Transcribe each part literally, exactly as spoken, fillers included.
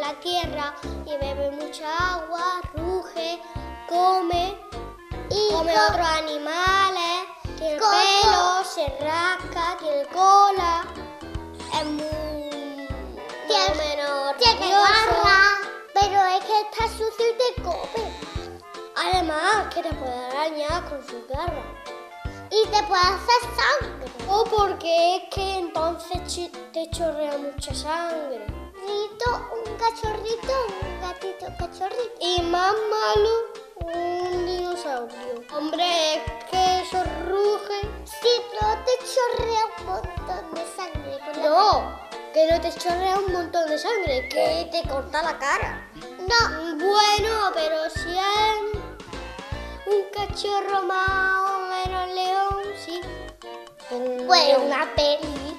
la tierra y bebe mucha agua, ruge, come, y come co otros animales, tiene co pelo, se rasca, tiene cola, es muy tiene, menos tiene garra, pero es que está sucio y te come. Además, que te puede arañar con sus garras. Y te puede hacer sangre. O porque es que entonces te chorrea mucha sangre. Rito, un cachorrito, un gatito cachorrito. Y más malo, un dinosaurio. Hombre, es que eso ruge. Sí, pero te chorrea un montón de sangre. Por no, que no te chorrea un montón de sangre, que te corta la cara. No. Bueno, pero si es un cachorro más o menos león, sí. Un, bueno, una peli.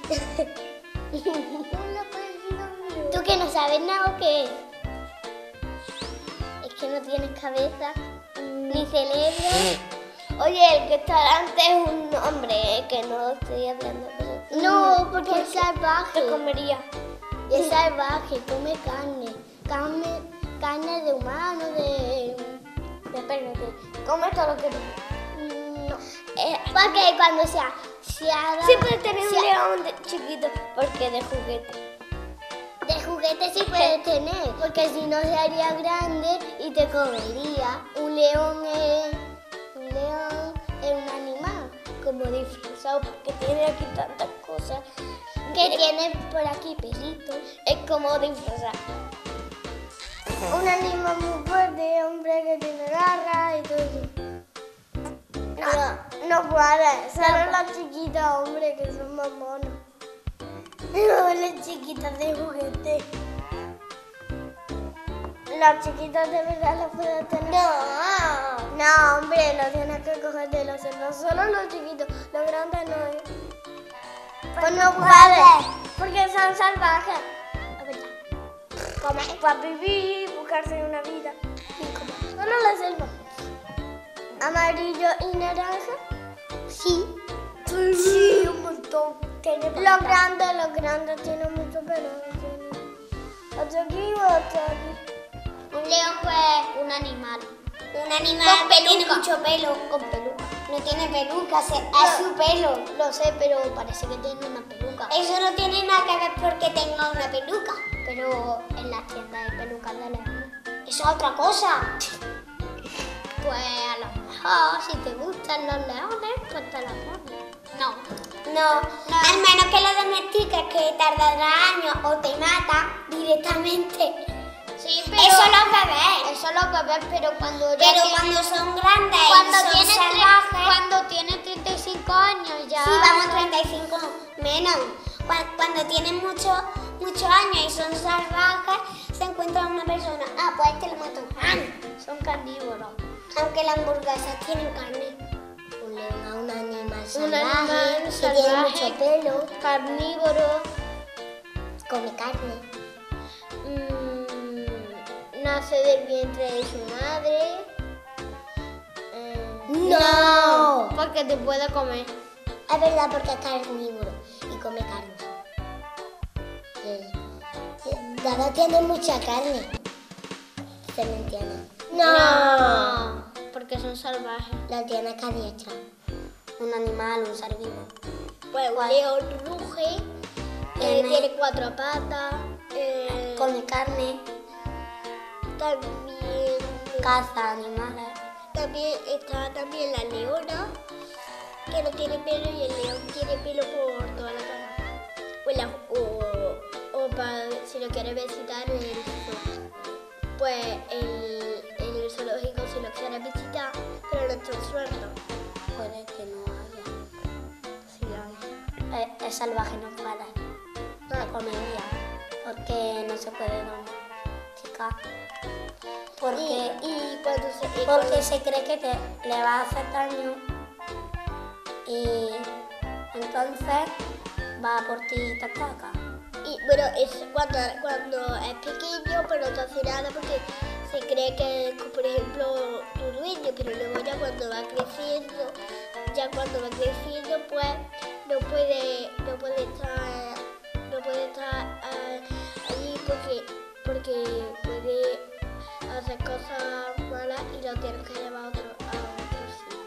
Una peli. ¿Tú que no sabes nada o qué? Es que no tienes cabeza, mm. ni cerebro. Oye, el que está delante es un hombre, ¿eh? Que no estoy hablando. Pero... No, porque ¿Por es salvaje. Te comería. Es salvaje, come carne. Carne, carne de humano, de... Espérate, come todo lo que tú. No. Eh, porque cuando sea, sea sí puede tener sea, un león de chiquito, porque de juguete. De juguete sí puede tener, porque si no se haría grande y te comería. Un león es un león es un animal, como disfrazado, porque tiene aquí tantas cosas. Que es, tiene por aquí pelitos. Es como disfrazado. Un animal muy fuerte, hombre, que tiene garras y todo eso. No, no puede. Solo las chiquitas, hombre, que son más monos. No, las chiquitas de juguete. Las chiquitas de verdad las puedes tener. No, no, hombre, los tienes que coger de los cerdos. Solo los chiquitos, los grandes no es. Pues no puedes, porque son salvajes. La verdad. Comer para vivir, buscarse una vida y comer. Solo la selva. ¿Amarillo y naranja? Sí. Sí, sí, un montón. Los grandes, los grandes tienen mucho pelo. Otro aquí, otro aquí. Un león pues un animal. Un animal con que peluca. tiene mucho pelo. Con peluca. No tiene peluca, es no. su pelo. Lo sé, pero parece que tiene una peluca. Eso no tiene nada que ver porque tenga una peluca. Pero en las tiendas de pelucas de león. Eso es otra cosa. Pues a lo mejor, si te gustan los leones, pues te la pones. No. No, no. Al menos que lo domestiques, que tardará años o te mata directamente. Sí, pero... Eso los bebés. Eso los bebés, pero cuando... Pero tiene, cuando son grandes cuando y son tiene salvajes... Cuando tiene treinta y cinco años ya... Sí, vamos, treinta y cinco menos. Cuando, cuando tienen muchos muchos años y son salvajes, se encuentra una persona. Ah, pues este lo mató. Ah, son carnívoros. Aunque las hamburguesas tienen carne. Un león a un animal salvaje, un animal que salvaje, tiene mucho pelo, carnívoro, come carne, mm, nace del vientre de su madre. Eh, no, porque te puede comer. Es verdad, porque es carnívoro y come carne. Dada tiene mucha carne. ¿Se me entiende? No. no, porque son salvajes. La tiene que adiestrar. Un animal, un ser vivo. Pues un león ruge, eh, tiene cuatro patas, eh, come carne, también caza animales. También está también la leona, que no tiene pelo, y el león tiene pelo por toda la cara. O, la, o, o para, si lo quieres visitar, el zoo. Pues el, el zoológico, si lo quieres visitar, pero no está suelto. Puede que no haya. Sí, hay. Es, es salvaje, no puede. No la comería, porque no se puede domesticar. Porque, y, y cuando se, y porque cuando... se cree que te, le va a hacer daño y entonces va por ti y te ataca. Y bueno, es cuando, cuando es pequeño, pero no te hace nada porque se cree que es, por ejemplo, tu dueño, pero luego ya cuando va creciendo, ya cuando va creciendo, pues no puede, no puede estar, no puede estar uh, allí porque porque puede hacer cosas malas y lo tienes que llevar a otro, a otro sitio.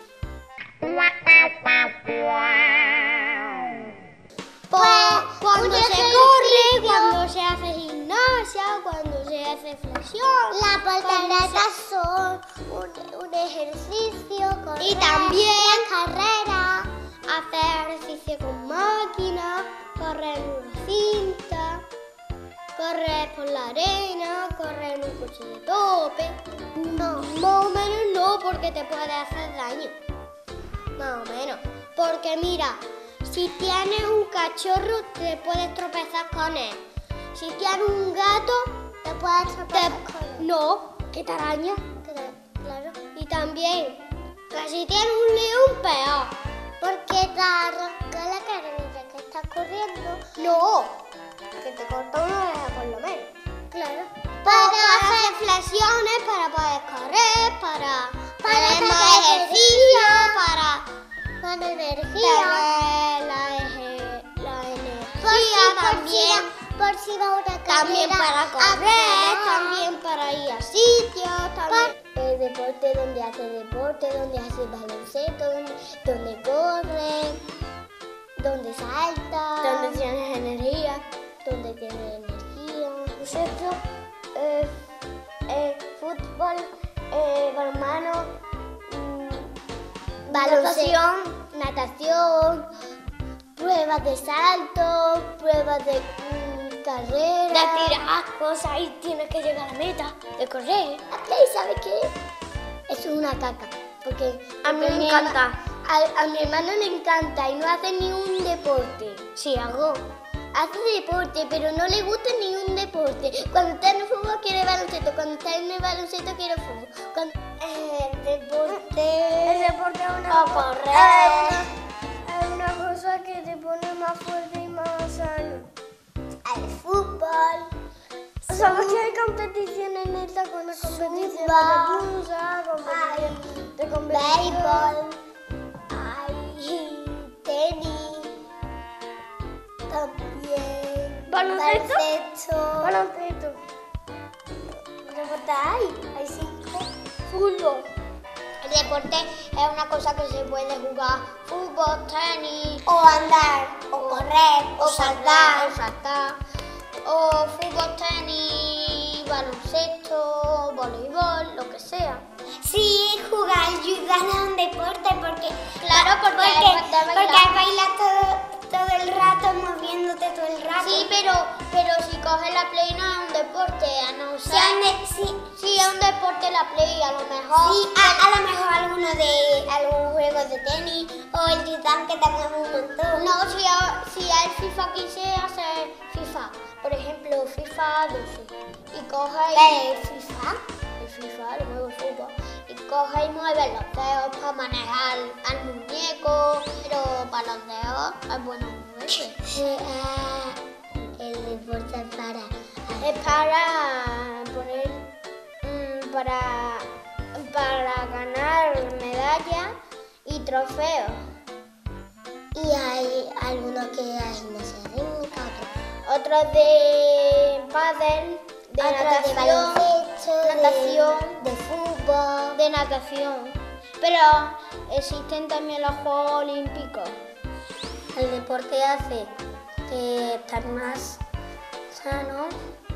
Pues cuando se corre, cuando se hace gimnasia, cuando se hace flexión. Las volteretas son un, un ejercicio, correr, y también carrera, hacer ejercicio con máquinas, correr en una cinta, correr por la arena, correr en un coche de tope. No, más o menos no, porque te puede hacer daño. Más o menos. Porque mira, si tienes un cachorro, te puedes tropezar con él. Si tienes un gato, te puedes tropezar te... con él. No, que te araña. Claro. Y también, que si tienes un león, peor. Porque te arranca la cara mientras que estás corriendo. No, que te corta una oreja por lo menos. Claro. Para, para hacer flexiones, para poder correr, para, para hacer más ejercicio, para... Con energía. La, eje, la energía por si, también. Por si, por si va una también para correr, también para ir a sitios. También. El deporte donde hace deporte, donde hace baloncesto, donde, donde corre, donde salta. Donde tienes energía. Donde tiene energía. Baloncesto, eh, eh, fútbol, eh, balonmano. Baloncesto, natación, pruebas de salto, pruebas de mmm, carrera. De tirar cosas y tienes que llegar a la meta, de correr. La Play, ¿sabe qué? Eso es una caca. Porque a mí me encanta. A, a mi hermano le encanta y no hace ni un deporte. Sí, hago. Hace deporte, pero no le gusta ni un deporte. Cuando está en el fútbol quiere baloncesto, cuando está en el baloncesto quiere fútbol. Cuando... El deporte... El deporte es una, o correr. Es una cosa que te pone más fuerte y más sano. El fútbol. ¿Sabes que hay competiciones en esta con las competiciones de punza, competiciones de competición? Béisbol. Hay tenis. También. ¿Baloncesto? Baloncesto. Baloncesto. ¿Deporte hay? Hay cinco. Fútbol. El deporte es una cosa que se puede jugar. Fútbol, tenis. O andar, o correr, o, o saltar. O saltar. O fútbol, tenis, baloncesto, voleibol, lo que sea. Sí, jugar ayuda a un deporte porque... Claro, porque, porque, porque bailas todo, todo el rato, moviéndote todo el rato. Sí, pero, pero si coges la Play no es un deporte, a no ser... Sí, sí, sí, es un deporte la Play, a lo mejor... Sí, a, a lo mejor alguno de algún juego de tenis o el Titán que tenemos un montón. No, si, si el FIFA quise hacer FIFA, por ejemplo, FIFA doce, y coge y... ¿El FIFA? El FIFA, el juego de fútbol. Y coge y mueve los dedos para manejar al muñeco, pero para los dedos es bueno moverse. El deporte es para... Es para poner... Mmm, para, para ganar medallas y trofeos. Y hay algunos que hay gimnasia rítmica, otros otros de pádel, de otros natación, de baloncesto, natación, de, de fútbol, de natación. Pero existen también los Juegos Olímpicos. El deporte hace que estar más sano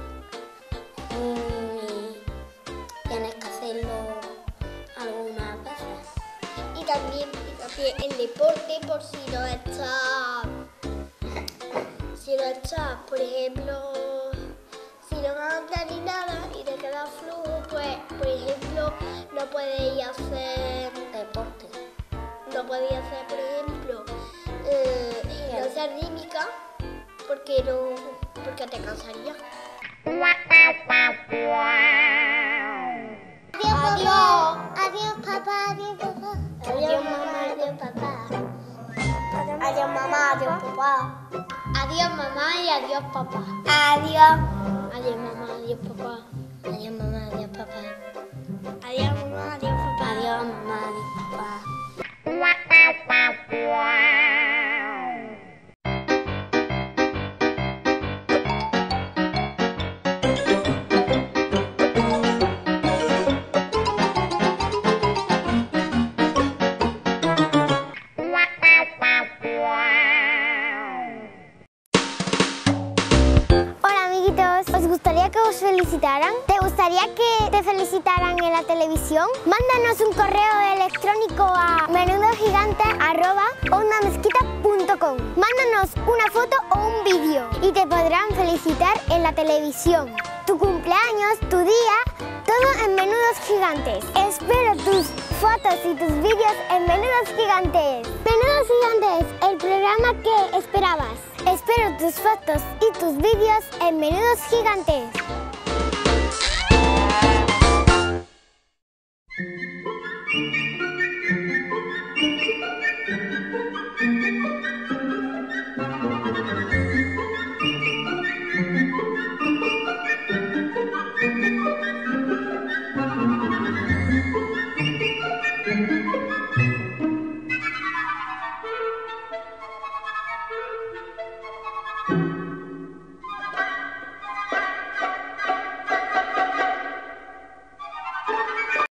y tienes que hacerlo algunas veces. Y también, y también el deporte, por si no estás, si no estás, por ejemplo, si no andas ni nada y te quedas flujo, pues, por ejemplo, no puedes ir a hacer deporte. No puedes hacer, por ejemplo, eh, gimnasia rítmica porque no, porque te cansaría. Adiós, adiós papá, adiós papá. Adiós mamá, adiós papá. Adiós mamá, adiós papá. Adiós mamá y adiós papá. Adiós. Adiós mamá, adiós papá. Adiós mamá, adiós papá. Adiós mamá, adiós papá. Adiós mamá, adiós papá. felicitaran? ¿Te gustaría que te felicitaran en la televisión? Mándanos un correo electrónico a menudosgigantes arroba ondamezquita punto com. Mándanos una foto o un vídeo y te podrán felicitar en la televisión. Tu cumpleaños, tu día, todo en Menudos Gigantes. Espero tus fotos y tus vídeos en Menudos Gigantes. Menudos Gigantes, el programa que esperabas. Espero tus fotos y tus vídeos en Menudos Gigantes. Thank you.